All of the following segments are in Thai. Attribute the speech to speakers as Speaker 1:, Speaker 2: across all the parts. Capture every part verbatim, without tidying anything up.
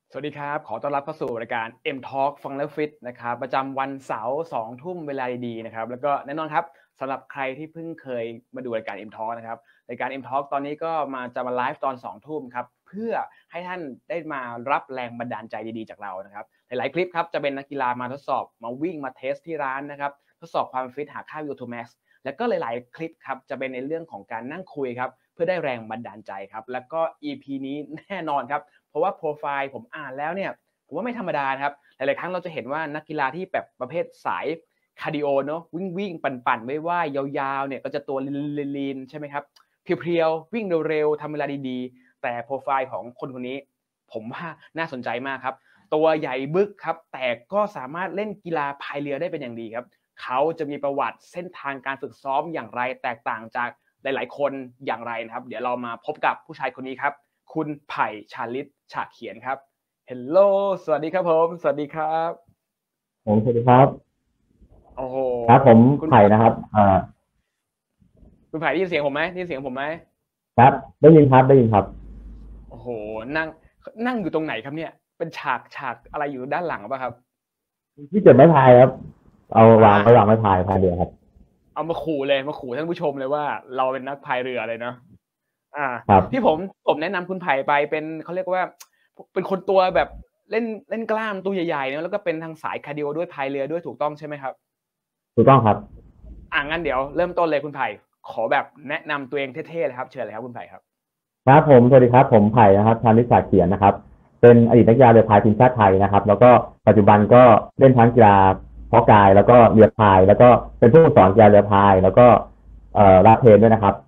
Speaker 1: สวัสดีครับขอต้อนรับเข้าสู่รายการ เอ็ม Talk ฟังแล้วฟิตนะครับประจำวันเสาร์สองทุ่มเวลาดีๆนะครับแล้วก็แน่นอนครับสำหรับใครที่เพิ่งเคยมาดูรายการ เอ็ม Talk นะครับรายการ เอ็ม Talk ตอนนี้ก็มาจะมาไลฟ์ตอนสองทุ่มครับเพื่อให้ท่านได้มารับแรงบันดาลใจดีๆจากเรานะครับหลายๆคลิปครับจะเป็นนักกีฬามาทดสอบมาวิ่งมาเทสที่ร้านนะครับทดสอบความฟิตหาค่า วี โอ ทู max แล้วก็หลายๆคลิปครับจะเป็นในเรื่องของการนั่งคุยครับเพื่อได้แรงบันดาลใจครับแล้วก็ อี พี นี้แน่นอนครับเพราะว่าโปรไฟล์ผมอ่านแล้วเนี่ยผมว่าไม่ธรรมดาครับหลายๆครั้งเราจะเห็นว่านักกีฬาที่แบบประเภทสายคาร์ดิโอเนาะวิ่งวิ่งปั่นๆว่ายๆยาวๆเนี่ยก็จะตัวลีนๆใช่ไหมครับเพียวๆวิ่งเร็วๆทำเวลาดีๆแต่โปรไฟล์ของคนคนนี้ผมว่าน่าสนใจมากครับตัวใหญ่บึกครับแต่ก็สามารถเล่นกีฬาพายเรือได้เป็นอย่างดีครับเขาจะมีประวัติเส้นทางการฝึกซ้อมอย่างไรแตกต่างจากหลายๆคนอย่างไรนะครับเดี๋ยวเรามาพบกับผู้ชายคนนี้ครับคุณไผ่ชาลิตฉากเขียนครับเฮลโลสวัสดีครับผมสวัสดีครับ
Speaker 2: ผมสวัสดีครับ
Speaker 1: โอ้โห
Speaker 2: ครับผม
Speaker 1: คุณ
Speaker 2: ไผ่นะครับอ่า
Speaker 1: คุณไผ่ได้ยินเสียงผมไหมได้ยินเสียงผมไหม
Speaker 2: ครับได้ยินครับได้ยินครับ
Speaker 1: โอ้โหนั่งนั่งอยู่ตรงไหนครับเนี่ยเป็นฉากฉากอะไรอยู่ด้านหลังป่ะครับ
Speaker 2: ที่เกิดไม้พายครับเอาวาง
Speaker 1: อ่า
Speaker 2: ไว้วางไม้พายพายเรือครับ
Speaker 1: เอามาขู่เลยมาขู่ท่านผู้ชมเลยว่าเราเป็นนักพายเรือเลยเนาะอ่า
Speaker 2: ครับ
Speaker 1: ที่ผมผมแนะนำคุณไผ่ไปเป็นเขาเรียกว่าเป็นคนตัวแบบเล่นเล่นกล้ามตัวใหญ่ๆเนาะแล้วก็เป็นทางสายคาร์ดิโอด้วยพายเรือด้วยถูกต้องใช่ไหมครับ
Speaker 2: ถูกต้องครับ
Speaker 1: อ่างั้นเดี๋ยวเริ่มต้นเลยคุณไผ่ขอแบบแนะนำตัวเองเท่ๆเลยครับเชิญเลยครับคุณไผ่ครับ
Speaker 2: ครับผมสวัสดีครับผมไผ่นะครับชาญวิชาเขียนนะครับเป็นอดีตนักกีฬาเรือพายทีมชาติไทยนะครับแล้วก็ปัจจุบันก็เล่นทั้งกีฬาเพาะกายแล้วก็เรือพายแล้วก็เป็นผู้สอนกีฬาเรือพายแล้วก็เอ่อรับเทรนด้วยนะครับ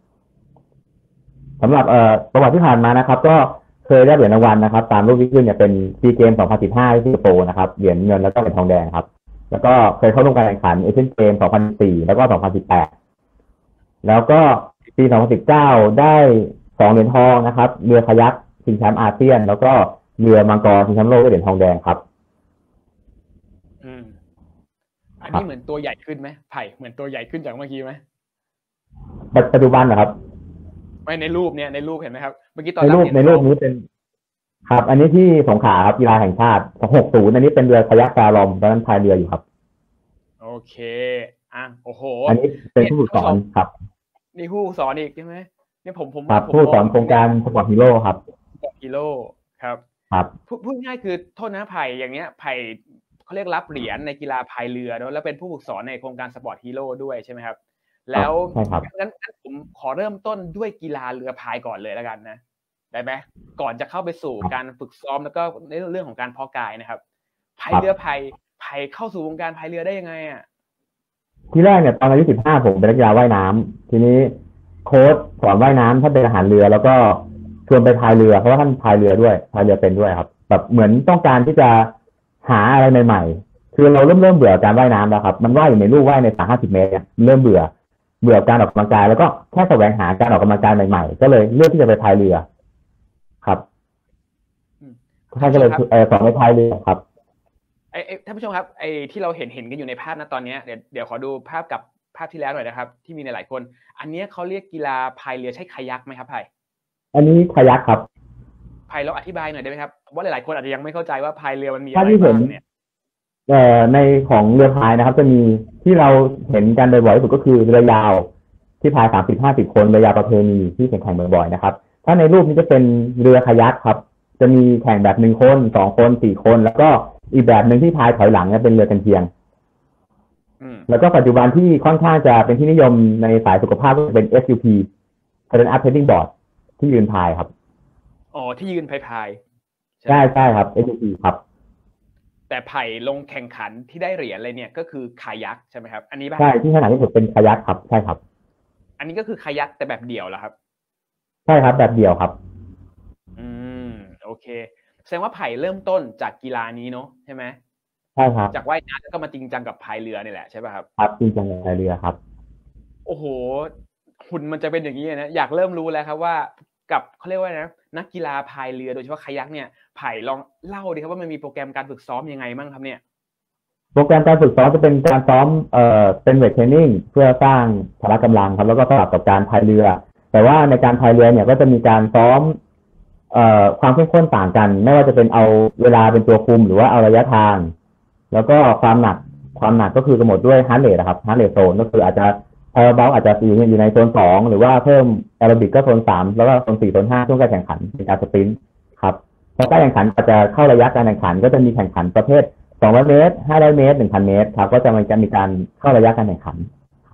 Speaker 2: สำหรับเอ่อประวัติที่ผ่านมานะครับก็เคยได้เหรียญรางวัลนะครับตามรูปที่ขึ้นเนี่ยเป็นซีเกมสองพันสิบห้าที่สิงคโปร์นะครับเหรียญเงินแล้วก็เหรียญทองแดงครับแล้วก็เคยเข้าร่วมการแข่งขันเอเชียนเกมสองพันสี่แล้วก็สองพันสิบแปดแล้วก็ปีสองพันสิบเก้าได้สองเหรียญทองนะครับเรือคายักชิงแชมป์อาเซียนแล้วก็เรือมังกรชิงแชมป์โลกได้เหรียญทองแดงครับ
Speaker 1: อืมอัน
Speaker 2: ครับ
Speaker 1: นี้เหมือนตัวใหญ่ขึ้นไหมไผ่เหมือนตัวใหญ่ขึ้นจากเมื่อกี้ไหม
Speaker 2: ปัจจุบันนะครับ
Speaker 1: ไม่ในรูปเนี่ยในรูปเห็นไหมครับเมื่อกี้ตอ
Speaker 2: ใน
Speaker 1: นรับ
Speaker 2: รูปในรู
Speaker 1: เหรียญทอง
Speaker 2: ปนี้เป็นครับอันนี้ที่สงขลาครับกีฬาแห่งชาติหกสิบอันนี้เป็นเรือคายักการอมตอนนั้นพายเรืออยู่ครับ
Speaker 1: โอเคอ่ะโอ้โห
Speaker 2: อันนี้เป็น
Speaker 1: เนี่ย
Speaker 2: ผู้ฝึกสอนครับ
Speaker 1: นี่ผู้สอนอีกใช่ไหมเนี่ยผมผม
Speaker 2: ครับ
Speaker 1: ว่าผม
Speaker 2: ผู้สอน
Speaker 1: มอง
Speaker 2: โครงการสปอร์ตฮีโร่ครับ
Speaker 1: กิโลครับ
Speaker 2: ครับ
Speaker 1: พูดพูดง่ายคือโทษนะไผ่อย่างเงี้ยไผ่เขาเรียกรับเหรียญในกีฬาพายเรือเนอะแล้วเป็นผู้ฝึกสอนในโครงการสปอร์ตฮีโร่ด้วยใช่ไหมครับ
Speaker 2: ครับ
Speaker 1: แล้ว
Speaker 2: ใช่ครับ
Speaker 1: งั้นงั้นผมขอเริ่มต้นด้วยกีฬาเรือพายก่อนเลยแล้วกันนะได้ไหมก่อนจะเข้าไปสู่การฝึกซ้อมแล้วก็ในเรื่องของการเพาะกายนะครับพายเรือไผ่ไผ่เข้าสู่วงการพายเรือได้ยังไงอ่ะ
Speaker 2: ที่แรกเนี่ยตอนอายุสิบห้าผมเป็นนักกีฬาว่ายน้ำทีนี้โค้ชสอนว่ายน้ำท่านเป็นทหารเรือแล้วก็ชวนไปพายเรือเพราะว่าท่านพายเรือด้วยพายเรือเป็นด้วยครับแบบเหมือนต้องการที่จะหาอะไรใหม่ๆคือเราเริ่มเริ่มเบื่อการว่ายน้ำแล้วครับมันว่ายอยู่ในลู่ว่ายในสระห้าสิบเมตรเนี่ยเริ่มเบื่อเบื่อการออกกำลังกายแล้วก็แค่แสวงหาการออกกำลังกายใหม่ๆก็เลยเลือกที่จะไปพายเรือครับท่านก็เลยเออสอนไปพายเรือครับ
Speaker 1: ไอ้ท่านผู้ชมครับไอ้ที่เราเห็นเห็นกันอยู่ในภาพนะตอนนี้เดี๋ยวเดี๋ยวขอดูภาพกับภาพที่แล้วหน่อยนะครับที่มีหลายๆคนอันนี้เขาเรียกกีฬาพายเรือใช่คายักไหมครับไผ่
Speaker 2: อันนี้คายักครับ
Speaker 1: ไผ่ลองอธิบายหน่อยได้ไหมครับเพราะว่าหลายๆคนอาจจะยังไม่เข้าใจว่าพายเรือมันมีอะ
Speaker 2: ถ้า
Speaker 1: ไร
Speaker 2: ที่เห็น
Speaker 1: บ้างเนี่ย
Speaker 2: เอ่อในของเรือพายนะครับจะมีที่เราเห็นกันบ่อยๆที่สุดก็คือเรือยาวที่พายสามสิบห้าสิบคนเรือยาวประเพณีที่แข่งขันบ่อยๆนะครับถ้าในรูปนี้จะเป็นเรือคายักครับจะมีแข่งแบบหนึ่งคนสองคนสี่คนแล้วก็อีกแบบหนึ่งที่พายถอยหลังเนี่ยเป็นเรือกันเชียงแล้วก็ปัจจุบันที่ค่อนข้างจะเป็นที่นิยมในสายสุขภาพก็เป็น เอส ยู พี Student Up Paddling Board ที่ยืนพายครับ
Speaker 1: อ๋อที่ยืนพายพาย
Speaker 2: ใช่ใช่ครับ เอส ยู พี ครับ
Speaker 1: แต่ไผ่ลงแข่งขันที่ได้เหรียญอะไรเนี่ยก็คือคายักใช่ไหมครับอันนี้ป่ะ
Speaker 2: ใช่ที่ขนาดที่สุดเป็นคายักครับใช่ครับ
Speaker 1: อันนี้ก็คือคายักแต่แบบเดี่ยวเหรอครับ
Speaker 2: ใช่ครับแบบเดียวครับ
Speaker 1: อืมโอเคแสดงว่าไผ่เริ่มต้นจากกีฬานี้เนาะใช่ไหม
Speaker 2: ใช่ครับ
Speaker 1: จากว่ายน้ำแล้วก็มาจริงจังกับพายเรือนี่แหละใช่ป่ะครับ
Speaker 2: ครับจริงจังในเรือครับ
Speaker 1: โอ้โหหุ่นมันจะเป็นอย่างนี้นะอยากเริ่มรู้แล้วครับว่ากับเขาเรียกว่านะนักกีฬาพายเรือโดยเฉพาะคายักเนี่ยไผ่ลองเล่าดิครับว่ามันมีโปรแกรมการฝึกซ้อมยังไงบ้างครับเนี่ย
Speaker 2: โปรแกรมการฝึกซ้อมจะเป็นการซ้อมเอ่อเป็นเวทเทรนนิ่งเพื่อสร้างพละกำลังครับแล้วก็สลับกับการพายเรือแต่ว่าในการพายเรือเนี่ยก็จะมีการซ้อมเอ่อความเข้มข้นต่างกันไม่ว่าจะเป็นเอาเวลาเป็นตัวคุมหรือว่าเอาระยะทางแล้วก็ความหนักความหนักก็คือกำหนดด้วยฮาร์ทเรทครับฮาร์ทเรทโซนก็คืออาจจะพาราเบลอาจจะอยู่อยู่ในโซนสองหรือว่าเพิ่มแอโรบิกก็โซนสามแล้วก็โซนสี่โซนห้าช่วงการแข่งขันเป็นการสปรินต์ครับพอการแข่งขันก็จะเข้าระยะการแข่งขันก็จะมีแข่งขันประเภทสองร้อยเมตรห้าร้อยเมตรหนึ่งพันเมตรครับก็จะมันจะมีการเข้าระยะการแข่งขัน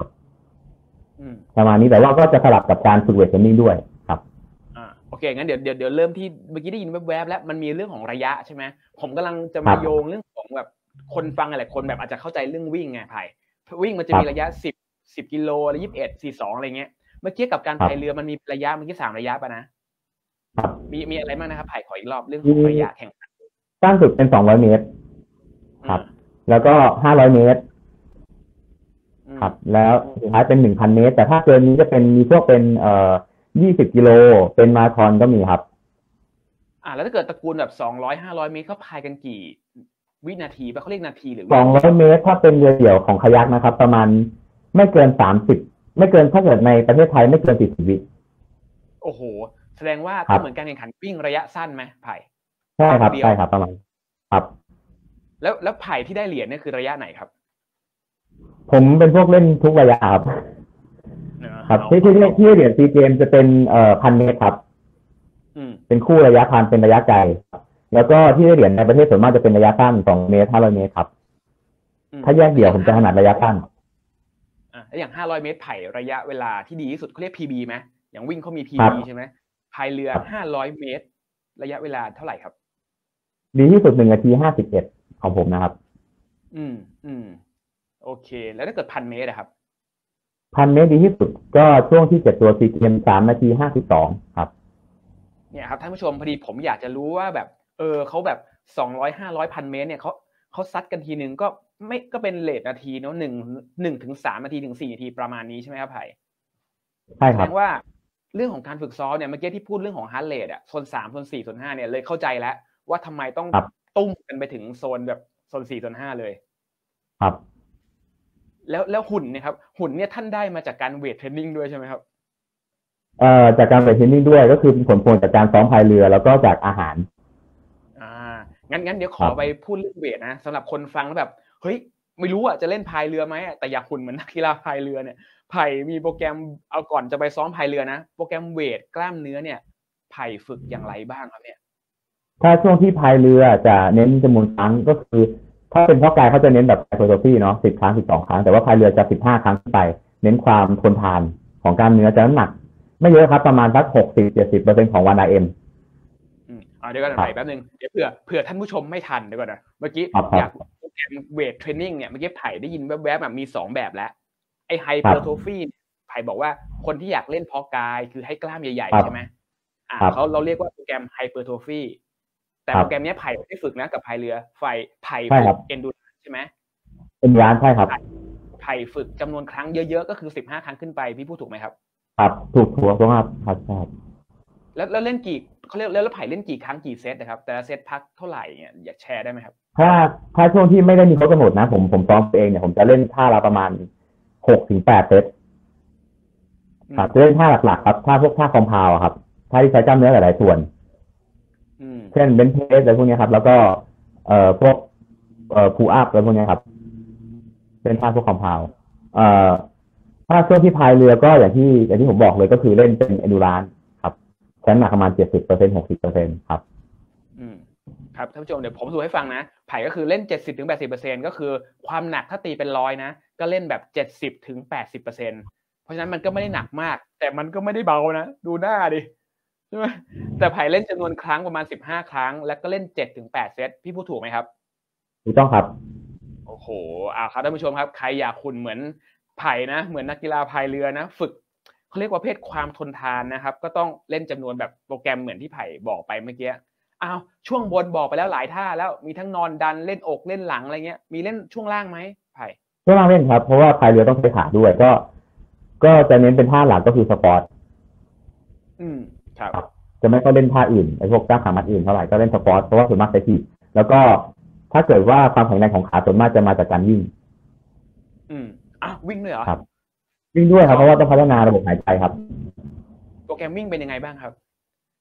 Speaker 2: ประมาณนี้แต่ว่าก็จะสลับกับการฝึกเวทเทรนนิ่งด้วยครับ
Speaker 1: อ่าโอเคงั้นเดี๋ยวเดี๋ยวเดี๋ยวเริ่มที่เมื่อกี้ได้ยินแวบๆแล้วมันมีเรื่องของระยะใช่ไหมผมกำลังจะมาโยงเรื่องของแบบคนฟังหลายคนแบบอาจจะเข้าใจเรื่องวิ่งไงไผ่วิ่งมันจะมีระยะสิบสิบกิโลอะไรยี่สิบเอ็ดสี่สองอะไรเงี้ยเมื่อกี้กับการพายเรือมันมีระยะเมื่อกี้สามระยะป่ะนะมีมีอะไรบ้างนะครับไผ่ขออีกรอบเรื่องของระยะแข่งขัน
Speaker 2: สั้นสุดเป็นสองร้อยเมตรครับแล้วก็ห้าร้อยเมตรครับแล้วสุดท้ายเป็นหนึ่งพันเมตรแต่ถ้าเกินนี้จะเป็นมีพวกเป็นเอ่อยี่สิบกิโลเป็นมาราธอนก็มีครับ
Speaker 1: อ่าแล้วถ้าเกิดตระกูลแบบสองร้อยห้าร้อยเมตรเขาพายกันกี่วินาทีป่ะเขาเรียกนาทีหรือ
Speaker 2: สองร้อยเมตรถ้าเป็นเรือเดี่ยวของคายักนะครับประมาณไม่เกินสามสิบไม่เกินถ้าเกิดในประเทศไทยไม่เกินสี่สิบวิ
Speaker 1: โอ้โหแสดงว่าก็เหมือนการแข่งขันวิ่งระยะสั้นไหมไผ่
Speaker 2: ใช่ครับใช่ครับประมาณครับ
Speaker 1: แล้วแล้วไผ่ที่ได้เหรียญนี่คือระยะไหนครับ
Speaker 2: ผมเป็นพวกเล่นทุกระยะครับครับที่ที่ที่เหรียญซีเกมจะเป็นเอ่อพันเมตรครับเป็นคู่ระยะพันเป็นระยะไกลแล้วก็ที่เหรียญในประเทศส่วนมากจะเป็นระยะสั้นสองเมตรห้าร้อยเมตรครับถ้าแยกเดี่ยวผมจะถนัดระยะสั้น
Speaker 1: อ่าแล้วอย่างห้าร้อยเมตรไผ่ระยะเวลาที่ดีที่สุดเขาเรียก พี บี ไหมอย่างวิ่งเขามี พี บี ใช่ไหมพายเรือห้าร้อยเมตรระยะเวลาเท่าไหร่ครับ
Speaker 2: ดีที่สุดหนึ่งนาทีห้าสิบเอ็ดของผมนะครับ
Speaker 1: อืมอืมโอเคแล้วถ้าเกิดพันเมตรอะครับ
Speaker 2: พันเมตรดีที่สุดก็ช่วงที่เจ็ดตัวซีเกมสามนาทีห้าสิบสองครับ
Speaker 1: เนี่ยครับท่านผู้ชมพอดีผมอยากจะรู้ว่าแบบเออเขาแบบสองร้อยห้าร้อยพันเมตรเนี่ยเขาเขาซัดกันทีนึงก็ไม่ก็เป็นเรทนาทีเนาะหนึ่งหนึ่งถึงสามนาทีถึงสี่นาทีประมาณนี้ใช่ไหมครับไผ่
Speaker 2: ใช่ครับ
Speaker 1: แสดงว่าเรื่องของการฝึกซ้อมเนี่ยเมื่อกี้ที่พูดเรื่องของฮาร์ทเรทอะโซนสามโซนสี่โซนห้าเนี่ยเลยเข้าใจแล้วว่าทำไมต้องตุ้มกันไปถึงโซนแบบโซนสี่โซนห้าเลย
Speaker 2: ครับ
Speaker 1: แล้วแล้วหุ่นเนี่ยครับหุ่นเนี่ยท่านได้มาจากการเวทเทรนนิ่งด้วยใช่ไหมครับ
Speaker 2: เอ่อจากการเวทเทรนนิ่งด้วยก็คือเป็นผลพวงจากการซ้อมพายเรือแล้วก็จากอาหาร
Speaker 1: อ่างั้นงั้นเดี๋ยวขอไปพูดเรื่องเวทนะสำหรับคนฟังแล้วแบบเฮ้ยไม่รู้อ่ะจะเล่นพายเรือไหมแต่อยากหุ่นเหมือนนักกีฬาพายเรือเนี่ยไผ่มีโปรแกรมเอาก่อนจะไปซ้อมพายเรือนะโปรแกรมเวทกล้ามเนื้อเนี่ยไผ่ฝึกอย่างไรบ้างครับเนี่ย
Speaker 2: ถ้าช่วงที่พายเรือจะเน้นจำนวนครั้งก็คือถ้าเป็นเพาะกายเขาจะเน้นแบบไฮเปอร์โทฟีเนาะสิบครั้งสิบสองครั้งแต่ว่าพายเรือจะสิบห้าครั้งขึ้นไปเน้นความทนทานของกล้ามเนื้อจะน้ำหนักไม่เยอะครับประมาณสักหกสิบเจ็ดสิบเปอร์เซ็นต์ของวันอาเอ็ม
Speaker 1: อืมอ่าเดี๋ยวก่อนไหนแป๊บนึงเดี๋ยวเผื่อเผื่อท่านผู้ชมไม่ทันเดี๋ยวก่อนนะเมื่อกี้อยากโปรแกรมเวทเทรนนิ่งเนี่ยเมื่อกี้ไผ่ได้ยินแวบๆแบบมีสองแบบแล้วไอ้ไฮเปอร์โทฟีไผ่บอกว่าคนที่อยากเล่นเพาะกายคือให้กล้ามใหญ่ๆใช่ไหมอ่าเขาเราเรียกว่าโปรแกรมไฮเปอร์โทฟีแต่โปรแกรมนี้ไผ่ไม่ฝึกนะกับพายเรือไฟไผ่ฝึกเอนดูรานซ์ใช่ไหม
Speaker 2: เอนดูรานซ์ใช่ครับ
Speaker 1: ไผ่ฝึกจำนวนครั้งเยอะๆก็คือสิบห้าครั้งขึ้นไปพี่พูดถูกไหมครับ
Speaker 2: ครับถูกถูกถูกครับครับใช่
Speaker 1: แล้วแล้วเล่นกี่เขาเรียกแล้วไผ่เล่นกี่ครั้งกี่เซตนะครับแต่ละเซตพักเท่าไหร่เนี่ยอยากแชร์ได้ไหมครับ
Speaker 2: ถ้าถ้าช่วงที่ไม่ได้มีเขากำหนดนะผมผมซ้อมเองเนี่ยผมจะเล่นท่าละประมาณหกถึงแปดเซตครับจะเล่นท่าหลักๆครับท่าพวกท่าคอมพาวครับท่าที่ใช้กล้ามเนื้อหลายๆส่วนเช่นเบนช์เพรสอะไรพวกนี้ครับแล้วก็เอ่อพวกเอ่อพูลอัพอะไรพวกนี้ครับเป็นท่าพวกคอมพาวเอ่อถ้าช่วงที่พายเรือก็อย่างที่อย่างที่ผมบอกเลยก็คือเล่นเป็นเอนดูรานซ์ครับใช้น้ำหนักประมาณเจ็ดสิบเปอร์เซ็นต์หกสิบเปอร์เซ็นต์ครับ
Speaker 1: อืมครับท่านผู้ชมเดี๋ยวผมสรุปให้ฟังนะไผ่ก็คือเล่น เจ็ดสิบถึงแปดสิบเปอร์เซ็นต์ ก็คือความหนักถ้าตีเป็นร้อยนะก็เล่นแบบ เจ็ดสิบถึงแปดสิบเปอร์เซ็นต์ เพราะฉะนั้นมันก็ไม่ได้หนักมากแต่มันก็ไม่ได้เบานะดูหน้าดิใช่ไหมแต่ไผ่เล่นจำนวนครั้งประมาณสิบห้าครั้งแล้วก็เล่น เจ็ดถึงแปด เซตพี่พูดถูกไหมครับ
Speaker 2: ถูกต้องครับ
Speaker 1: โอ้โหอ่าครับท่านผู้ชมครับใครอยากหุ่นเหมือนไผ่นะเหมือนนักกีฬาพายเรือนะฝึกเขาเรียกว่าเพศความทนทานนะครับก็ต้องเล่นจำนวนแบบโปรแกรมเหมือนที่ไผ่บอกไปเมื่อกี้อ้าวช่วงบนบอกไปแล้วหลายท่าแล้วมีทั้งนอนดันเล่นอกเล่นหลังอะไรเงี้ยมีเล่นช่วงล่างไหมไผ่
Speaker 2: ช่วงล่างเล่นครับเพราะว่าพายเรือต้องใช้ขาด้วยก็ก็จะเน้นเป็นท่าหลักก็คือสปอร์ต
Speaker 1: อืมครับ
Speaker 2: จะไม่ค่อยเล่นท่าอื่นไอ้พวกกล้ามขามัดอื่นเท่าไหร่ก็เล่นสปอร์ตเพราะว่าส่วนมากใช้ที่แล้วก็ถ้าเกิดว่าความแข็งแรงของขาส่วนมากจะมาจากการวิ่ง
Speaker 1: อืมอ่ะวิ่งด้วยเหรอ
Speaker 2: ครับวิ่งด้วยครับเพราะว่าต้องพัฒนาระบบหายใจครับ
Speaker 1: โปรแกรมวิ่งเป็นยังไงบ้างครับ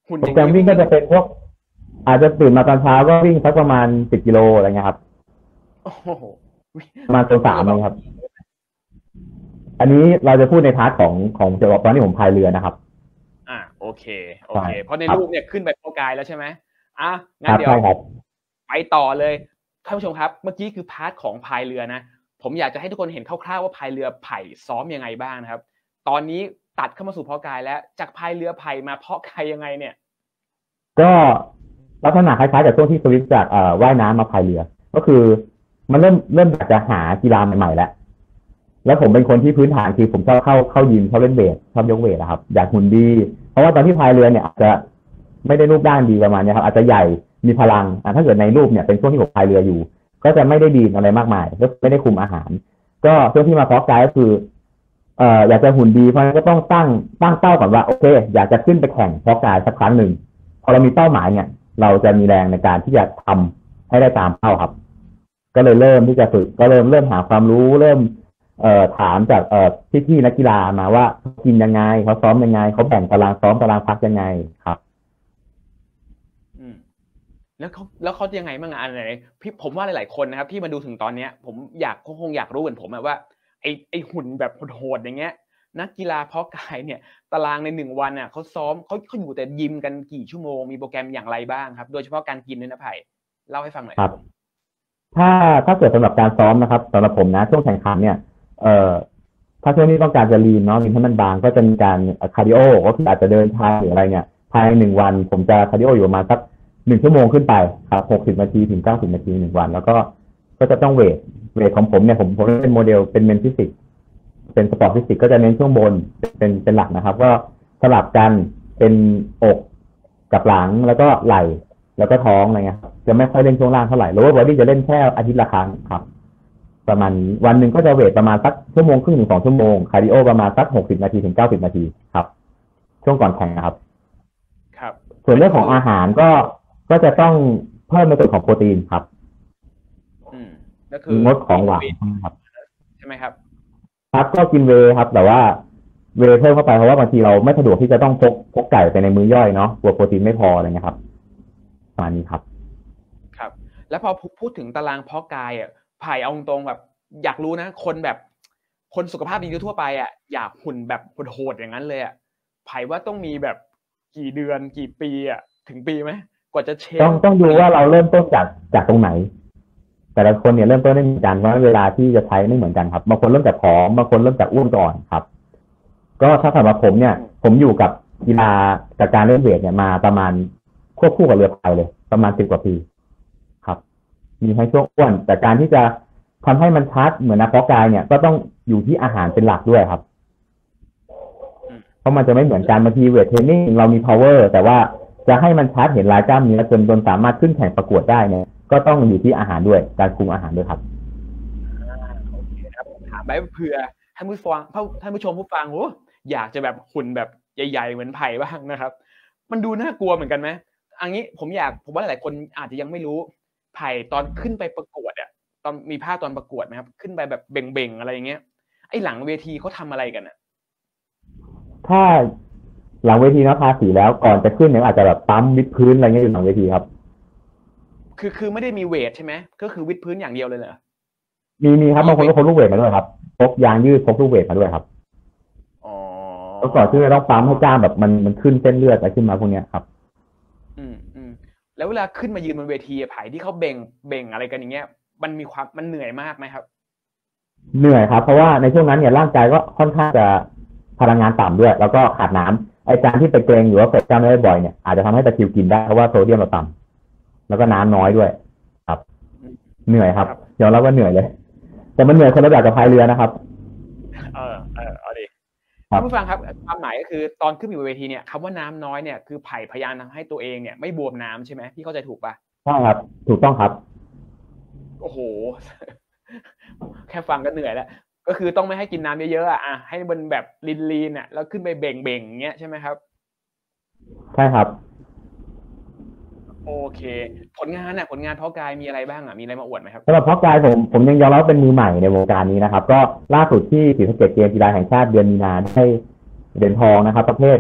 Speaker 1: หุ่น
Speaker 2: โปร
Speaker 1: อย่าง
Speaker 2: แกรมวิ่งก็
Speaker 1: นี้วิ่ง
Speaker 2: จะเป็นพวกอาจจะตื่นมาตอนเช้าก็วิ่งสักประมาณสิบกิโลอะไรเงี้ยครับ
Speaker 1: โอ้โหวิ่ง
Speaker 2: ประมาณตัว
Speaker 1: วิ่งกับแบบ
Speaker 2: สามเลยครับอันนี้เราจะพูดในพาร์ทของของเกี่ยวกับตอนที่ผมพายเรือนะครับ
Speaker 1: อ่าโอเคโอ
Speaker 2: ใช่
Speaker 1: เคเพราะใน
Speaker 2: ครับ
Speaker 1: รูปเนี่ยขึ้นไปเพากายแล้วใช่ไหมอ่ะ
Speaker 2: ค
Speaker 1: งั้นเดี๋ยว
Speaker 2: รับใช่ครับ
Speaker 1: ไปต่อเลยท่านผู้ชมครับเมื่อกี้คือพาร์ทของพายเรือนะผมอยากจะให้ทุกคนเห็นคร่าวๆว่าพายเรือไผ่ซ้อมยังไงบ้างนะครับตอนนี้ตัดเข้ามาสู่เพาะกายแล้วจากพายเรือไผ่มาเพาะกายยังไงเนี่ย
Speaker 2: ก็ลักษณะคล้ายๆกับช่วงที่สวิตช์จากเอ่อว่ายน้ำมาพายเรือก็คือมันเริ่มเริ่มอยากจะหากีฬาใหม่ๆแล้วแล้วผมเป็นคนที่พื้นฐานคือผมชอบเข้าเข้ายิมชอบเล่นเวทชอบยกเวทนะครับอยากหุ่นดีเพราะว่าตอนที่พายเรือเนี่ยอาจจะไม่ได้รูปร่างดีประมาณนี้ครับอาจจะใหญ่มีพลังอ่ะถ้าเกิดในรูปเนี่ยเป็นช่วงที่ผมพายเรืออยู่ก็จะไม่ได้ดีอะไรมากมายก็ไม่ได้คุมอาหารก็ช่วงที่มาเพาะกายก็คือเอ่ออยากจะหุ่นดีเพราะฉะนั้นก็ต้องตั้งตั้งเป้าก่อนว่าโอเคอยากจะขึ้นไปแข่งเพาะกายสักครั้งหนึ่งพอเรามีเป้าหมายเนี่ยเราจะมีแรงในการที่จะทำให้ได้ตามเป้าครับก็เลยเริ่มที่จะฝึกก็เริ่มเริ่มหาความรู้เริ่มเอ่อถามจากเอ่อพี่ๆนักกีฬามาว่าเขากินยังไงเขาซ้อมยังไงเขาแบ่งตารางซ้อมตารางพักยังไงครับ
Speaker 1: อืม แล้วเขาแล้วเขายังไงบ้างอะอันไหนพี่ผมว่าหลายๆคนนะครับที่มาดูถึงตอนเนี้ยผมอยากคงอยากรู้เหมือนผมอะว่าไอ้ไอ้หุ่นแบบโหดๆอย่างเงี้ยนักกีฬาเพาะกายเนี่ยตารางในหนึ่งวันน่ะเขาซ้อมเขาเขาอยู่แต่ยิมกันกี่ชั่วโมงมีโปรแกรมอย่างไรบ้างครับโดยเฉพาะการกินด้วยนะไผ่เล่าให้ฟังหน่อย
Speaker 2: ครับ
Speaker 1: ครับผม
Speaker 2: ถ้าถ้าเกิดสำหรับการซ้อมนะครับสำหรับผมนะช่วงแข่งขันเนี่ยเอ่อถ้าช่วงนี้ต้องการจะลีนเนาะลีนให้มันบางก็จะมีการคาร์ดิโอก็คืออาจจะเดินทางหรืออะไรเนี่ยภายในหนึ่งวันผมจะคาร์ดิโออยู่ประมาณสักหนึ่งชั่วโมงขึ้นไปครับหกสิบนาทีถึงเก้าสิบนาทีหนึ่งวันแล้วก็ก็จะต้องเวทเวทของผมเนี่ยผมผมเป็นโมเดลเป็นเมนฟิสิกเป็นสปอร์ตฟิสิกก็จะเน้นช่วงบนเป็นเป็นหลักนะครับก็สลับกันเป็นอกกับหลังแล้วก็ไหล่แล้วก็ท้องอะไรเงี้ยครับจะไม่ค่อยเล่นช่วงล่างเท่าไหร่โลว์บอดี้จะเล่นแค่อาทิตย์ละครั้งครับประมาณนี้วันหนึ่งก็จะเวทประมาณสักชั่วโมงครึ่งถึงสองชั่วโมงคาร์ดิโอประมาณสักหกสิบนาทีถึงเก้าสิบนาทีครับช่วงก่อนแข่งนะครับ
Speaker 1: ครับ
Speaker 2: ส่วนเรื่องของ
Speaker 1: อันนี้คือ
Speaker 2: อาหารก็ก็จะต้องเพิ่มในส่วนของโปรตีนครับ
Speaker 1: อืมก็คือ
Speaker 2: งดของหวาน
Speaker 1: กินเวย์
Speaker 2: ครับ
Speaker 1: ใช่ไหมครับ
Speaker 2: ครับก็กินเวย์ครับแต่ว่าเวย์เพิ่มเข้าไปเพราะว่าบางทีเราไม่สะดวกที่จะต้องพกพกไก่ไปในมื้อย่อยเนาะกลัวโปรตีนไม่พออะไรเงี้ยครับประมาณนี้ครับ
Speaker 1: ครับแล้วพอพูดถึงตารางเพาะกายอ่ะไผ่เอาตรงๆแบบอยากรู้นะคนแบบคนสุขภาพดีทั่วไปอ่ะอยากหุ่นแบบโหดๆอย่างนั้นเลยอ่ะไผ่ว่าต้องมีแบบกี่เดือนกี่ปีอ่ะถึงปีไหมกว่าจะเช
Speaker 2: ต้อง
Speaker 1: ฟ
Speaker 2: ต้องดูว่าเราเริ่มต้นจากจากตรงไหนแต่ละคนเนี่ยเริ่มต้นไม่เหมือนกันเพราะเวลาที่จะใช้ไม่เหมือนกันครับบางคนเริ่มจากผอมบางคนเริ่มจากอ้วนก่อนครับก็ถ้าสำหรับผมเนี่ยผมอยู่กับกีฬากับการเล่นเวทเนี่ยมาประมาณควบคู่กับเรือพายเลยประมาณสิบกว่าปีครับมีให้ช่วงอ้วนแต่การที่จะทำให้มันชัดเหมือนนักเพาะกายเนี่ยก็ต้องอยู่ที่อาหารเป็นหลักด้วยครับเพราะมันจะไม่เหมือนกันบางทีเวทเทรนนิ่งเรามี power แต่ว่าจะให้มันชัดเห็นลายกล้ามเนื้อจนจนสามารถขึ้นแข่งประกวดได้เนี่ยก็ต้องอยู่ที่อาหารด้วยการคุมอาหารด้วยครับ
Speaker 1: โอเคครับผมถามไปเผื่อท่านผู้ฟังท่านผู้ชมผู้ฟังโอ้อยากจะแบบหุ่นแบบใหญ่ๆเหมือนไผ่บ้างนะครับมันดูน่ากลัวเหมือนกันไหมอันนี้ผมอยากผมว่าหลายคนอาจจะยังไม่รู้ไผ่ตอนขึ้นไปประกวดอ่ะตอนมีภาพตอนประกวดไหมครับขึ้นไปแบบเบ่งๆอะไรอย่างเงี้ยไอ้หลังเวทีเขาทำอะไรกันอ่ะ
Speaker 2: ถ้าหลังเวทีนะทาสีแล้วก่อนจะขึ้นเนี่ยอาจจะแบบปั๊มวิดพื้นอะไรเงี้ยอยู่หลังเวทีครับ
Speaker 1: คือคือไม่ได้มีเวทใช่ไหมก็คือวิดพื้นอย่างเดียวเลยเหรอ
Speaker 2: มีมีครับบางคนก็พกลูกเวทมาด้วยครับพกยางยืดพกลูกเวทมาด้วยครับ
Speaker 1: อ๋อ
Speaker 2: แล้วก่อนขึ้นต้องปั๊มให้กล้ามแบบมันมันขึ้นเส้นเลือดอะไรขึ้นมาพวกเนี้ยครับ
Speaker 1: อืมอืมแล้วเวลาขึ้นมายืนบนเวทีไผ่ที่เขาเบ่งเบ่งอะไรกันอย่างเงี้ยมันมีความมันเหนื่อยมากไหมครับ
Speaker 2: เหนื่อยครับเพราะว่าในช่วงนั้นเนี่ยร่างกายก็ค่อนข้างจะพลังงานต่ำด้วยแล้วก็ขาดน้ำไอการที่ไปเกรงหรือว่าเปิดกล้ามเนื้อบ่อยเนี่ยอาจจะทำให้ตะคริวกินได้เพราะว่าโซเดียมเราต่ำแล้วก็น้ำน้อยด้วยครับเหนื่อยครับเดี๋ยวเราก็เหนื่อยเลยแต่มันเหนื่อยคนละแบบกับพายเรือนะครับ
Speaker 1: เออเออเอาดิท่านผู้ฟังครับความหมายก็คือตอนขึ้นอยู่บนเวทีเนี่ยคำว่าน้ำน้อยเนี่ยคือไผ่พยายามทำให้ตัวเองเนี่ยไม่บวมน้ำใช่ไหมพี่เข้าใจถูกป่ะ
Speaker 2: ใช่ครับถูกต้องครับ
Speaker 1: โอ้โหแค่ฟังก็เหนื่อยแล้วก็คือต้องไม่ให้กินน้ำเยอะๆอ่ะให้มันแบบลีนๆอ่ะแล้วขึ้นไปเบ่งๆอย่างเงี้ยใช่ไหมครับ
Speaker 2: ใช่ครับ
Speaker 1: โอเคผลงานน่ะผลงานเพาะกายมีอะไรบ้างอ่ะมีอะไรมาอวดไหมครับ
Speaker 2: สำหรับเพาะกายผมผมยังยอมรับเป็นมือใหม่ในวงการนี้นะครับก็ล่าสุดที่ศรีสะเกษเกมกีฬาแห่งชาติเดือนมีนาได้เหรียญทองนะครับประเภท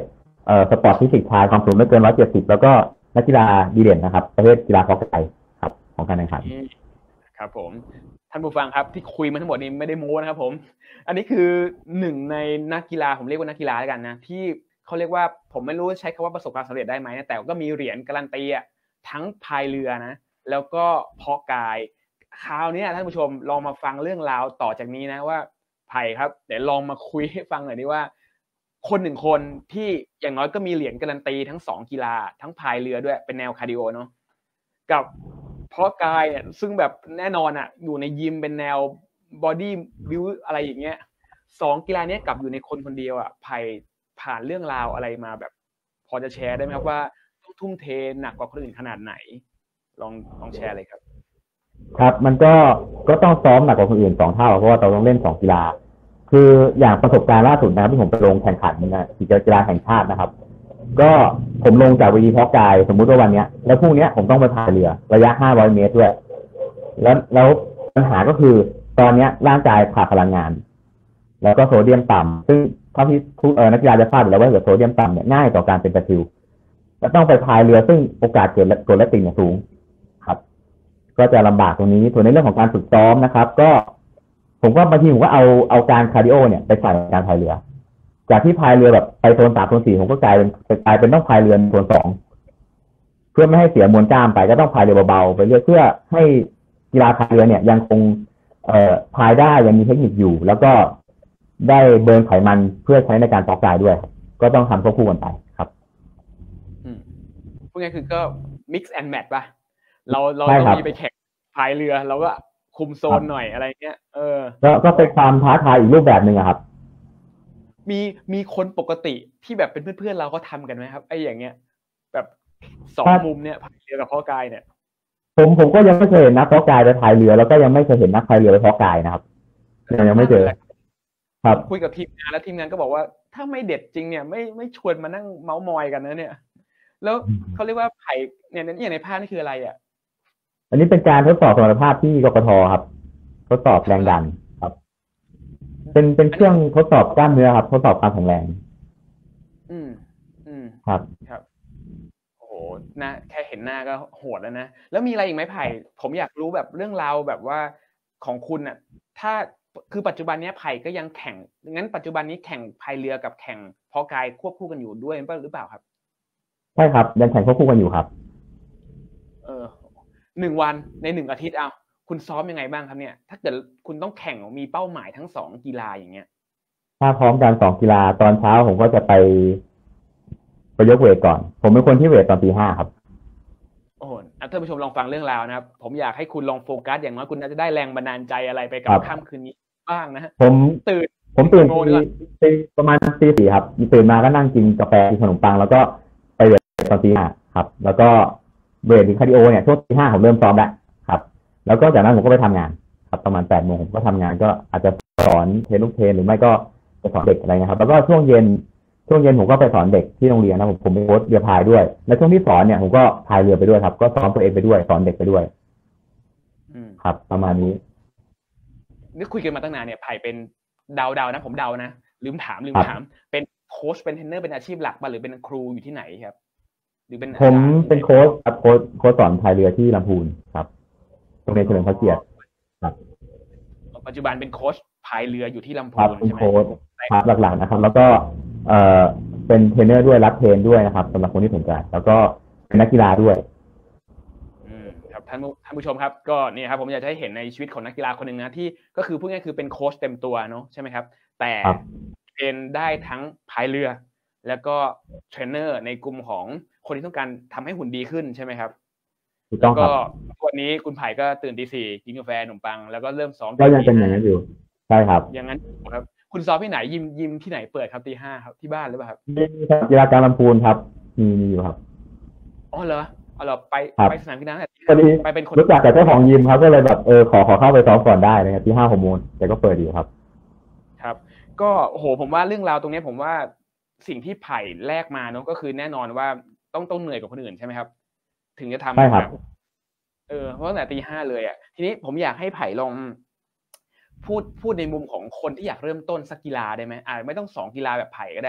Speaker 2: เอ่อสปอร์ตฟิสิกส์ชายความสูงไม่เกินหนึ่งร้อยเจ็ดสิบแล้วก็นักกีฬาดีเด่นนะครับประเภทกีฬาเพาะกายครับของการแข่งขัน
Speaker 1: ครับผมท่านผู้ฟังครับที่คุยมาทั้งหมดนี้ไม่ได้โม้นะครับผมอันนี้คือหนึ่งในนักกีฬาผมเรียกว่านักกีฬาแล้วกันนะที่เขาเรียกว่าผมไม่รู้ใช้คำว่าประสบความสำเร็จได้ไหมนะแต่ก็มีเหรียญการันตีอ่ะทั้งพายเรือนะแล้วก็เพาะกายคราวนี้ท่านผู้ชมลองมาฟังเรื่องราวต่อจากนี้นะว่าไผ่ครับเดี๋ยวลองมาคุยให้ฟังหน่อยดิว่าคนหนึ่งคนที่อย่างน้อยก็มีเหรียญการันตีทั้งสองกีฬาทั้งพายเรือด้วยเป็นแนวคาร์ดิโอเนาะกับเพาะกายเนี่ยซึ่งแบบแน่นอนอ่ะอยู่ในยิมเป็นแนวบอดี้บิวอะไรอย่างเงี้ยสองกีฬานี้กลับอยู่ในคนคนเดียวอ่ะไผ่ผ่านเรื่องราวอะไรมาแบบพอจะแชร์ได้ไหมครับว่าต้องทุ่มเทหนักกว่าคนอื่นขนาดไหนลองลองแชร์เลยครับ
Speaker 2: ครับมันก็ก็ต้องซ้อมหนักกว่าคนอื่นสองเท่าเพราะว่าเราต้องเล่นสองกีฬาคืออย่างประสบการณ์ล่าสุดนะครับที่ผมไปลงแข่งขันนะกีฬาแห่งชาตินะครับก็ผมลงจากเวทีเพาะกายสมมุติว่าวันนี้แล้วพรุ่งนี้ผมต้องไปพายเรือระยะห้าร้อยเมตรด้วยแล้วแล้วปัญหาก็คือตอนนี้ร่างกายขาดพลังงานแล้วก็โซเดียมต่ำซึ่งเท่าที่ทุกนักกีฬาจะทราบอยู่แล้วว่าเกิดโซเดียมต่ำเนี่ยง่ายต่อการเป็นตะคริวแล้วต้องไปพายเรือซึ่งโอกาสเกิดกรดและติ่งสูงครับก็จะลำบากตรงนี้ส่วนในเรื่องของการฝึกซ้อมนะครับก็ผมก็บางทีผมก็เอาเอาการคาร์ดิโอเนี่ยไปใส่การพายเรือจากที่พายเรือแบบไปโซนสามโซนสี่ผมก็กลายเป็นกลายเป็นต้องพายเรือโซนสองเพื่อไม่ให้เสียมวลกล้ามไปก็ต้องพายเรือเบาๆไปเรื่อยเพื่อให้กีฬาพายเรือเนี่ยยังคงเอ่อพายได้ยังมีเทคนิคอยู่แล้วก็ได้เบิร์นไขมันเพื่อใช้ในการเพาะกายด้วยก็ต้องทำควบคู่กันไปครับ
Speaker 1: อืมพูดง่ายคือก็ mix and match ป่ะเราเราต้องมีไปแข่งพายเรือเราก็คุมโซนหน่อยอะไรเงี้ยเออ
Speaker 2: ก็ก็เป็นความท้าทายอีกรูปแบบหนึ่งครับ
Speaker 1: มีมีคนปกติที่แบบเป็นเพื่อนๆเราก็ทำกันไหมครับไอ้อย่างเงี้ยแบบสองมุมเนี่ยพายเรือกับเพาะกายเนี่ย
Speaker 2: ผมผมก็ยังไม่เคยเห็นนักเพาะกายไปพายเรือแล้วก็ยังไม่เคยเห็นนักพายเรือไปเพาะกายนะครับยังยังไม่เจอ
Speaker 1: ครับคุยกับทีมงานแล้วทีมงานก็บอกว่าถ้าไม่เด็ดจริงเนี่ยไม่ไม่ชวนมานั่งเมาส์มอยกันนะเนี่ยแล้วเขาเรียกว่าไผ่เนี่ยอย่างในภาพนี่คืออะไรอ่ะ
Speaker 2: อันนี้เป็นการทดสอบสมรรถภาพที่กกทครับทดสอบแรงดันครับเป็นเป็นเครื่องทดสอบกล้ามเนื้อครับทดสอบความแข็งแรง
Speaker 1: อืมอืม
Speaker 2: ครับ
Speaker 1: ครับโอ้โหหน้าแค่เห็นหน้าก็โหดแล้วนะแล้วมีอะไรอีกไหมไผ่ผมอยากรู้แบบเรื่องราวแบบว่าของคุณอ่ะถ้าคือปัจจุบันนี้ไผ่ก็ยังแข่งงั้นปัจจุบันนี้แข่งพายเรือกับแข่งเพาะกายควบคู่กันอยู่ด้วยหรือเปล่าครับ
Speaker 2: ใช่ครับยังแข่งควบคู่กันอยู่ครับ
Speaker 1: เออหนึ่งวันในหนึ่งอาทิตย์เอาคุณซ้อมยังไงบ้างครับเนี่ยถ้าเกิดคุณต้องแข่งมีเป้าหมายทั้งสองกีฬาอย่างเงี้ย
Speaker 2: ถ้าพร้อมกันสองกีฬาตอนเช้าผมก็จะไปไปยกเวทก่อนผมเป็นคนที่เวทตอนตีห้าครับ
Speaker 1: โอ้โหท่านผู้ชมลองฟังเรื่องราวนะครับผมอยากให้คุณลองโฟกัสอย่างน้อยคุณจะได้แรงบันดาลใจอะไรไปกับค่ำคืนนี้บ้างนะฮะ
Speaker 2: ผม
Speaker 1: ตื่น
Speaker 2: ผมตื่นตีประมาณตีสี่ครับตื่นมาก็นั่งกินกาแฟกินขนมปังแล้วก็ไปเวทตอนตีห้าครับแล้วก็เวทหรือคาร์ดิโอเนี่ยช่วงตีห้าผมเริ่มซ้อมแล้วครับแล้วก็จากนั้นผมก็ไปทำงานครับประมาณแปดโมงผมก็ทำงานก็อาจจะสอนเทรนลูกเทรนหรือไม่ก็ไปสอนเด็กอะไรนะครับแล้วก็ช่วงเย็นช่วงเย็นผมก็ไปสอนเด็กที่โรงเรียนนะผมผมเป็นโค้ชเรือพายด้วยและช่วงที่สอนเนี่ยผมก็พายเรือไปด้วยครับก็ซ้อมตัวเองไปด้วยสอนเด็กไปด้วยครับประมาณนี้
Speaker 1: นี่คุยกันมาตั้งนานเนี่ยไผ่เป็นเดาๆนะผมเดานะลืมถามลืมถามเป็นโค้ชเป็นเทรนเนอร์เป็นอาชีพหลักป่ะหรือเป็นครูอยู่ที่ไหนครับหรือเป็น
Speaker 2: ผมเป็นโค้ชครับโค้ชโค้ชสอนพายเรือที่ลำพูนครับโรงเรียนเฉลิมพระเกียรติครับ
Speaker 1: ปัจจุบันเป็นโค้ชพายเรืออยู่ที่ลำพูน
Speaker 2: ใช่ไหมครับครับหลักๆนะครับแล้วก็เอ่อเป็นเทรนเนอร์ด้วยรับเทรนด้วยนะครับสำหรับคนที่สนใจแล้วก็เป็นนักกีฬาด้วย
Speaker 1: อืมครับท่านท่านผู้ชมครับก็นี่ครับผมอยากจะให้เห็นในชีวิตของนักกีฬาคนหนึ่งนะที่ก็คือพูดง่ายๆคือเป็นโค้ชเต็มตัวเนาะใช่ไหมครับแต่เทรนได้ทั้งพายเรือแล้วก็เทรนเนอร์ในกลุ่มของคนที่ต้องการทำให้หุ่นดีขึ้นใช่ไหมครับแล้วก็วันนี้คุณไผ่ก็ตื่นตีสี่กินกาแฟขนมปังแล้วก็เริ่มซ้อม
Speaker 2: ก็ยังเป็นอย่างนั้นอยู่ใช่ครับ
Speaker 1: อย่างนั้นครับคุณซ้อมที่ไหนยิมยิมที่ไหนเปิดครับตีห้าครับที่บ้านหรือเปล่าครับ
Speaker 2: กีฬาการลำพูนครับมีมีอยู่ครับ
Speaker 1: อ๋อเหรออ๋อเหรอไปไปสนามกีฬา
Speaker 2: ไปเป็นคนรู้จักกับเจ้าของยิมครับก็เลยแบบเออขอขอเข้าไปซ้อมก่อนได้นะครับที่ห้าหกโมงแต่ก็เปิดอยู่ครับ
Speaker 1: ครับก็โอ้โหผมว่าเรื่องราวตรงนี้ผมว่าสิ่งที่ไผ่แลกมาเนาะก็คือแน่นอนว่าต้องต้องเหนื่อยกว่าคนอื่นใช่ไหมครับถึงจะทำ
Speaker 2: ใช่ครับ
Speaker 1: เออเพราะตั้งแต่ตีห้าเลยอ่ะทีนี้ผมอยากให้ไผ่ลองพูดพูดในมุมของคนที่อยากเริ่มต้นสักกีฬาได้ไหมอ่าไม่ต้องสองกีฬาแบบไผ่ก็ได้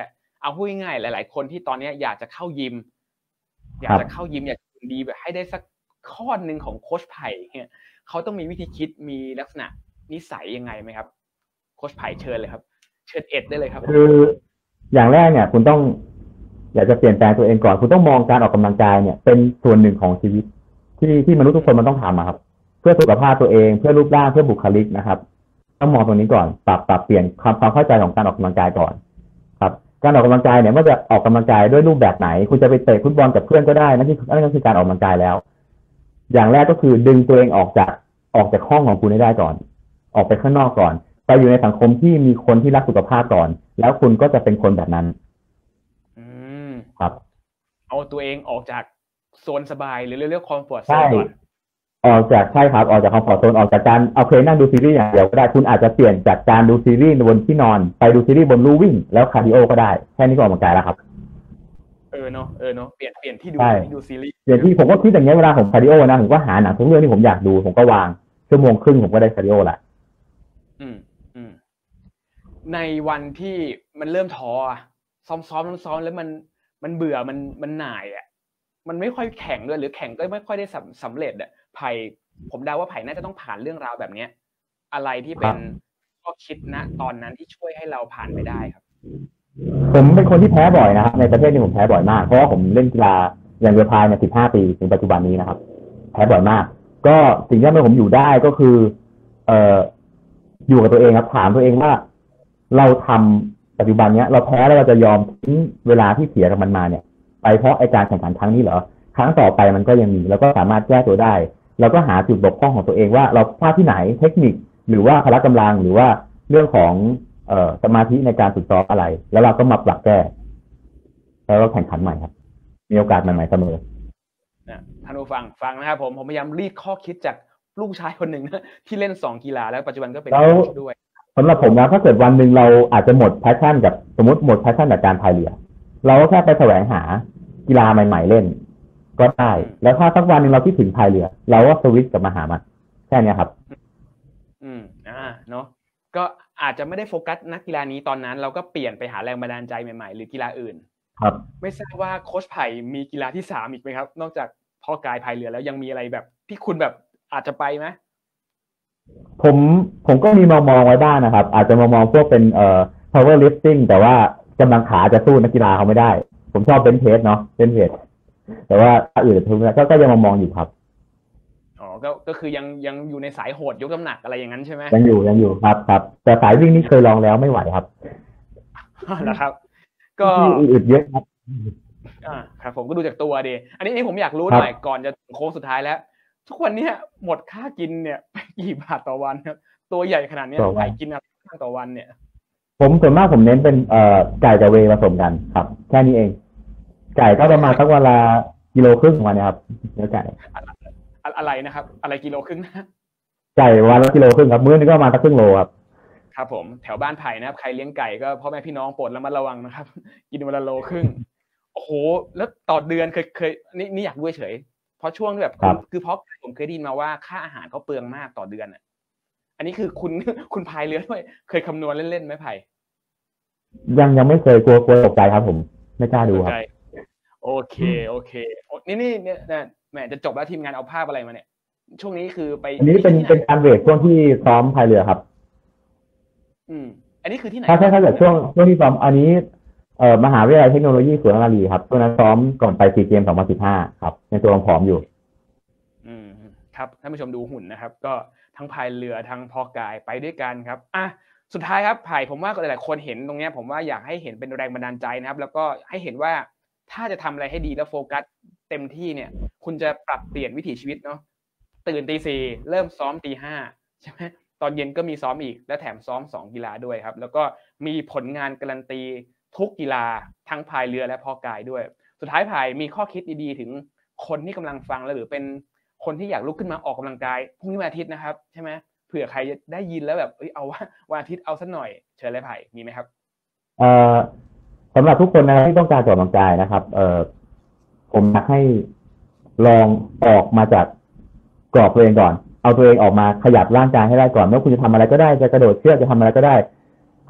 Speaker 1: เอาพูดง่ายๆหลายๆคนที่ตอนนี้อยากจะเข้ายิมอยากจะเข้ายิมอยากดีแบบให้ได้สักข้อหนึ่งของโค้ชไผ่เนี่ยเขาต้องมีวิธีคิดมีลักษณะนิสัยยังไงไหมครับโค้ชไผ่เชิญเลยครับเชิญเอ็ดได้เลยครับ
Speaker 2: คืออย่างแรกเนี่ยคุณต้องอยากจะเปลี่ยนแปลงตัวเองก่อนคุณต้องมองการออกกำลังกายเนี่ยเป็นส่วนหนึ่งของชีวิตที่ที่มนุษย์ทุกคนมันต้องทำครับเพื่อสุขภาพตัวเองเพื่อรูปร่างเพื่อบุคลิกนะครับต้องมองตรงนี้ก่อนปรับปรับเปลี่ยนความความเข้าใจของการออกกำลังกายก่อนครับการออกกำลังกายเนี่ยเมื่อจะออกกำลังกายด้วยรูปแบบไหนคุณจะไปเตะฟุตบอลกับเพื่อนก็ได้นั่นคือนั่นก็คือการออกกำลังกายแล้วอย่างแรกก็คือดึงตัวเองออกจากออกจากห้องของคุณให้ได้ก่อนออกไปข้างนอกก่อนไปอยู่ในสังคมที่มีคนที่รักสุขภาพก่อนแล้วคุณก็จะเป็นคนแบบนั้น
Speaker 1: อืม
Speaker 2: ครับ
Speaker 1: เอาตัวเองออกจากโซนสบายหรือเรียกคอมฟอร์ตโซนก่อน
Speaker 2: ออกจากใช่ครับออกจากคอมฟอร์ตโซนออกจากการเอาเคยนั่งดูซีรีส์อย่างเดียวก็ได้คุณอาจจะเปลี่ยนจากการดูซีรีส์บนที่นอนไปดูซีรีส์บนลู่วิ่งแล้วคาร์ดิโอก็ได้แค่นี้ก็ออกกำลังกายแล้วครับ
Speaker 1: เออเนาะเออเนาะเปลี่ยนเปลี่ยนที่ดูที่ดูซีรีส์
Speaker 2: เปลี่ยนที่ผมก็คิดอย่างเงี้ยเวลาผมคาร์ดิโอนะผมก็หาหนังทุกเรื่องที่ผมอยากดูผมก็วางชั่วโมงครึ่งผมก็ได้คาร์ดิโอละ
Speaker 1: อืมอืมในวันที่มันเริ่มท้อซ้อมซ้อมซ้อมแล้วมันมันเบื่อมันมันหน่ายอ่ะมันไม่ค่อยแข่งด้วยหรือแข่งก็ไม่ค่อยได้สำเร็จอ่ะไผ่ผมเดาว่าไผ่น่าจะต้องผ่านเรื่องราวแบบนี้อะไรที่เป็นข้อคิดณตอนนั้นที่ช่วยให้เราผ่านไปได้ครับ
Speaker 2: ผมเป็นคนที่แพ้บ่อยนะครับในประเทศนี้ผมแพ้บ่อยมากเพราะว่าผมเล่นกีฬาอย่างเรือพายเนี่ยสิบห้าปีถึงปัจจุบันนี้นะครับแพ้บ่อยมากก็สิ่งที่ทำให้ผมอยู่ได้ก็คือเอ่ออยู่กับตัวเองครับถามตัวเองว่าเราทำปัจจุบันเนี้ยเราแพ้แล้วเราจะยอมทิ้งเวลาที่เสียกับมันมาเนี่ยไปเพราะไอ้การแข่งขันครั้งนี้เหรอครั้งต่อไปมันก็ยังมีแล้วก็สามารถแก้ตัวได้เราก็หาจุดบกพร่องของตัวเองว่าเราพลาดที่ไหนเทคนิคหรือว่าพละกำลังหรือว่าเรื่องของเอ่อสมาธิในการฝึกซ้อมอะไรแล้วเราก็มาปรับแก้แล้วก็แข่งขันใหม่ครับมีโอกาสใหม่ๆเสมอ
Speaker 1: นะท่านผู้ฟังฟังนะครับผมผมพยายามรีดข้อคิดจากลูกชายคนหนึ่งนะที่เล่นสองกีฬาแล้วปัจจุบันก็เป็นโค้ชด้วย
Speaker 2: สำหรับผมนะถ้าเกิดวันหนึ่งเราอาจจะหมดแพชชั่นกับสมมติหมดแพชชั่นจากการพายเรือเราก็แค่ไปแสวงหากีฬาใหม่ๆเล่นก็ได้แล้วถ้าสักวันหนึ่งเราคิดถึงพายเรือเราก็สวิตช์กลับมาหามันแค่นี้ครับ
Speaker 1: อืมอ่าเนาะก็อาจจะไม่ได้โฟกัสนักกีฬานี้ตอนนั้นเราก็เปลี่ยนไปหาแรงบันดาลใจใหม่ๆหรือกีฬาอื่น
Speaker 2: ครับ
Speaker 1: ไม่ทราบว่าโค้ชไผ่มีกีฬาที่สามอีกไหมครับนอกจากพ่อกายพายเรือแล้วยังมีอะไรแบบที่คุณแบบอาจจะไปไหม
Speaker 2: ผมผมก็มีมองมองไว้บ้างนะครับอาจจะมองมองพวกเป็นเอ่อ power lifting แต่ว่ากำลังขาจะสู้นักกีฬาเขาไม่ได้ผมชอบเบนช์เพรสเนาะเบนช์เพรสแต่ว่าอื่นทุกอย่างก็ยังมองมองอยู่ครับ
Speaker 1: อ๋อก็ก็คือยังยังอยู่ในสายโหดยกน้ำหนักอะไรอย่างนั้นใช่ไหม
Speaker 2: ยังอยู่ยังอยู่ครับครับแต่สายวิ่งนี่เคยลองแล้วไม่ไหวครับ
Speaker 1: นะครับก็
Speaker 2: อื่นเยอะครับ
Speaker 1: อ่าครับผมก็ดูจากตัวดีอันนี้นี่ผมอยากรู้หน่อยก่อนจะโค้งสุดท้ายแล้วทุกวันนี้หมดค่ากินเนี่ยไปกี่บาทต่อวันครับตัวใหญ่ขนาดนี้ไผ่กินอะไรต่อวันเนี่ย
Speaker 2: ผมส่วนมากผมเน้นเป็นเอ่อไก่กับเวย์ผสมกันครับแค่นี้เองไก่ก็ประมาณสักวันละกิโลครึ่งวันนี้ครับเนื้อไก่
Speaker 1: อะไรนะครับอะไรกิโลครึ่งนะ
Speaker 2: ไก่วันละกิโลครึ่งครับมื้อนึงก็ประมาณสักครึ่งโลครับ
Speaker 1: ครับผมแถวบ้านไผ่นะครับใครเลี้ยงไก่ก็พ่อแม่พี่น้องโปรดระมัดระวังนะครับกินวันละโลครึ่งโอ้โหแล้วต่อเดือนเคยเคยนี่นี่อยากด้วยเฉยเพราะช่วงแบบคือเพราะผมเคยได้ยินมาว่าค่าอาหารเขาเปลืองมากต่อเดือนอ่ะอันนี้คือคุณคุณพายเรือด้วยเคยคำนวณเล่นๆไหมไผ่
Speaker 2: ยังยังไม่เคยกลัวกลัวตกใจครับผมไม่กล้าดูครับ
Speaker 1: โอเคโอเคนี่นี่เนี่ยแหมจะจบแล้วทีมงานเอาภาพอะไรมาเนี่ยช่วงนี้คือไป
Speaker 2: อันนี้เป็นเป็นการเวทช่วงที่ซ้อมพายเรือครับ
Speaker 1: อืมอันนี้คือที่ไหน
Speaker 2: ถ้าถ้าเกิดช่วงช่วงที่ซ้อมอันนี้เอ่อมหาวิทยาลัยเทคโนโลยีสุรนารีครับช่วงนั้นซ้อมก่อนไปซีเกมสองพันสิบห้าครับในตัวผอมอยู่
Speaker 1: อืมครับท่านผู้ชมดูหุ่นนะครับก็ทั้งพายเรือทั้งพอกายไปด้วยกันครับอ่ะสุดท้ายครับไผ่ผมว่าหลายๆคนเห็นตรงนี้ผมว่าอยากให้เห็นเป็นแรงบันดาลใจนะครับแล้วก็ให้เห็นว่าถ้าจะทำอะไรให้ดีแล้วโฟกัสเต็มที่เนี่ยคุณจะปรับเปลี่ยนวิถีชีวิตเนาะตื่นตีสี่เริ่มซ้อมตีห้าใช่ไหมตอนเย็นก็มีซ้อมอีกและแถมซ้อมสองกีฬาด้วยครับแล้วก็มีผลงานการันตีทุกกีฬาทั้งพายเรือและพอกายด้วยสุดท้ายพายมีข้อคิดดีๆถึงคนที่กำลังฟังแล้วหรือเป็นคนที่อยากลุกขึ้นมาออกกำลังกายพรุ่งนี้วันอาทิตย์นะครับใช่ไหมเผื่อใครได้ยินแล้วแบบเอ้ยเอาว่าวันอาทิตย์เอาสักหน่อยเชิญเลยไผ่มีไหมครับ
Speaker 2: เอ่อสำหรับทุกคนนะที่ต้องการออกกำลังกายนะครับเอ่อผมอยากให้ลองออกมาจากกรอบตัวเองก่อนเอาตัวเองออกมาขยับร่างกายให้ได้ก่อนไม่ว่าคุณจะทำอะไรก็ได้จะกระโดดเชือกจะทำอะไรก็ได้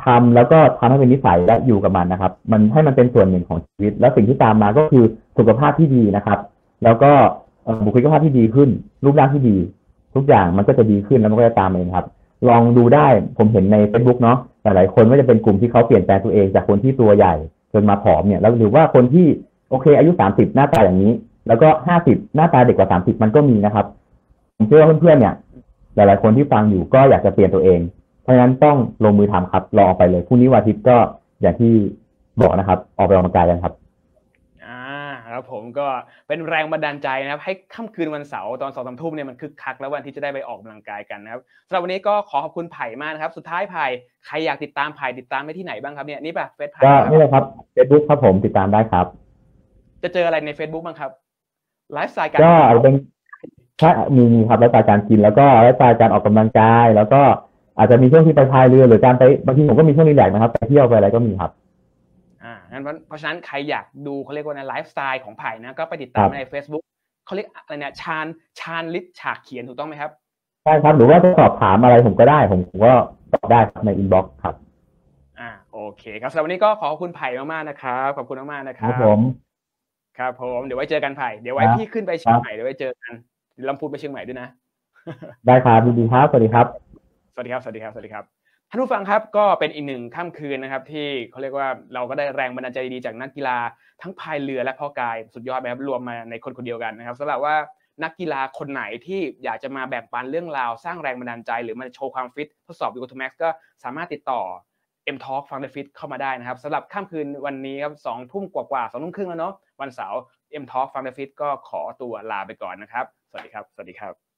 Speaker 2: ทำแล้วก็ทำให้เป็นนิสัยและอยู่กับมันนะครับ มันให้มันเป็นส่วนหนึ่งของชีวิต แล้วสิ่งที่ตามมาก็คือสุขภาพที่ดีนะครับ แล้วก็บุคลิกภาพที่ดีขึ้น รูปร่างที่ดี ทุกอย่างมันก็จะดีขึ้นแล้วมันก็จะตามเองครับ ลองดูได้ผมเห็นใน Facebook เนาะหลายๆคนไม่จะเป็นกลุ่มที่เขาเปลี่ยนแปลงตัวเองจากคนที่ตัวใหญ่จนมาผอมเนี่ยแล้วหรือว่าคนที่โอเคอายุสามสิบหน้าตาอย่างนี้ แล้วก็ห้าสิบหน้าตาเด็กกว่าสามสิบมันก็มีนะครับผมเชื่อว่าเพื่อนๆเนี่ยหลายๆคนที่ฟังอยู่ก็อยากจะเปลี่ยนตัวเองเพราะฉะนั้นต้องลงมือทำครับลองออกไปเลยพรุ่งนี้วันอาทิตย์ก็อย่างที่บอกนะครับออกไปออกกำลังกายกันครับ
Speaker 1: อ่าครับผมก็เป็นแรงบันดาลใจนะครับให้ค่ำคืนวันเสาร์ตอนสองสามทุ่มเนี่ยมันคึกคักแล้ววันที่จะได้ไปออกกำลังกายกันนะครับสำหรับวันนี้ก็ขอขอบคุณไผ่มากนะครับสุดท้ายไผ่ใครอยากติดตามไผ่ติดตามได้ที่ไหนบ้างครับเนี่ยนี่ป่ะเฟซไผ่
Speaker 2: ก็นี่เลยครับ Facebook ครับผมติดตามได้ครับ
Speaker 1: จะเจออะไรใน Facebook บ้างครับไลฟ์สไตล์การ
Speaker 2: ก็เป็นถ้ามีมีครับไลฟ์สไตล์การกินแล้วก็ไลฟ์สไตล์การออกกำลังกายแล้วก็อาจจะมีช่วงที่ไปพายเรือหรือการไปบางทีผมก็มีช่วงรีแลกซ์นะครับไปเที่ยวไปอะไรก็มีครับ
Speaker 1: อ่างั้นเพราะฉะนั้นใครอยากดูเขาเรียกว่าในไลฟ์สไตล์ของไผ่นะก็ไปติดตามใน Facebook เขาเรียกอะไรเนี่ยชาญชาญฤทธิ์ฉากเขียนถูกต้องไหมครับ
Speaker 2: ใช่ครับหรือว่าจะสอบถามอะไรผมก็ได้ผมผมก็ตอบได้ในอินบ็อกซ์ครับ
Speaker 1: อ่าโอเคครับสำหรับวันนี้ก็ขอบคุณไผ่มากๆนะครับขอบคุณมากๆนะครับ
Speaker 2: ครับผม
Speaker 1: ครับผมเดี๋ยวไว้เจอกันไผ่เดี๋ยวไว้พี่ขึ้นไปเชียงใหม่เดี๋ยวไว้เจอกันลำพูนไปเชียงใหม่ด้วยนะ
Speaker 2: ได้ครับดีครับสวัสดีครับ
Speaker 1: สวัสดีครับสวัสดีครับสวัสดีครับท่านผู้ฟังครับก็เป็นอีกหนึ่งค่ำคืนนะครับที่เขาเรียกว่าเราก็ได้แรงบันดาลใจดีจากนักกีฬาทั้งพายเรือและเพาะกายสุดยอดแบบรวมมาในคนคนเดียวกันนะครับสำหรับว่านักกีฬาคนไหนที่อยากจะมาแบ่งปันเรื่องราวสร้างแรงบันดาลใจหรือมาโชว์ความฟิตทดสอบ วี โอ ทู แม็กซ์ ก็สามารถติดต่อ M Talk ฟัง The Fit เข้ามาได้นะครับสำหรับค่ำคืนวันนี้ครับสองทุ่มกว่าๆสองทุ่มครึ่งแล้วเนาะวันเสาร์ M Talk ฟัง The Fit ก็ขอตัวลาไปก่อนนะครับสวัสดีครับสวัสดีครับ